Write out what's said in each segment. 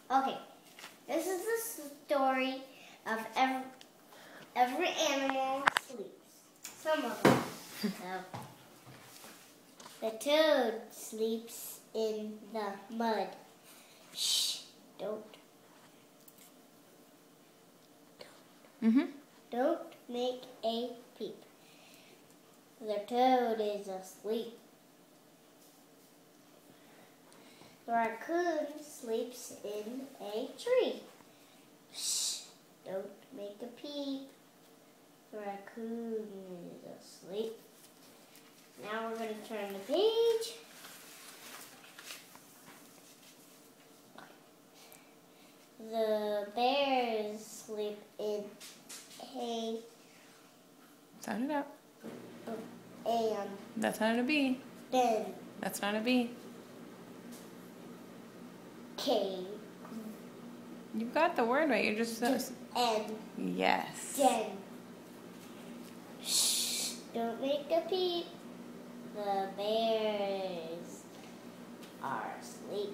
Okay, this is the story of every animal sleeps. Some of them. So, the toad sleeps in the mud. Shh, don't. Don't make a peep. The toad is asleep. The raccoon sleeps in a tree. Shh, don't make a peep. The raccoon is asleep. Now we're going to turn the page. The bears sleep in a... Sound it out. And... That's not a B. Then... That's not a B. Cave. You got the word right. You're just... And... Yes. Den. Shh, don't make a peep. The bears are asleep.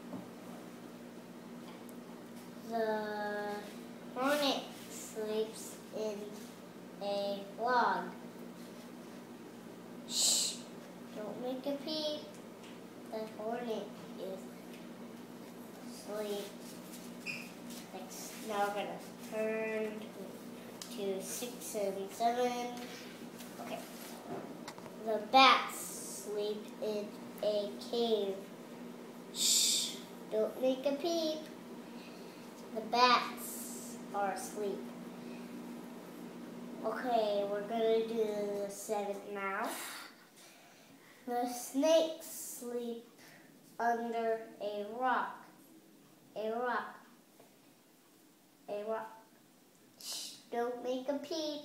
The hornet sleeps in a log. Shh, don't make a peep. The hornet is asleep. Next, now we're going to turn to 6 and 7. Okay. The bats sleep in a cave. Shh, don't make a peep. The bats are asleep. Okay, we're going to do the 7th now. The snakes sleep under a rock. A rock. A rock. Shh, don't make a peep.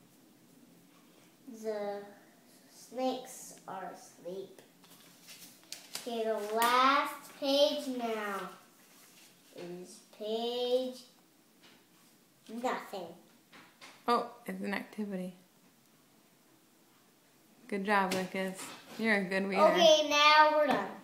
The snakes are asleep. Okay, the last page now is page nothing. Oh, it's an activity. Good job, Lucas. You're a good reader. Okay, now we're done.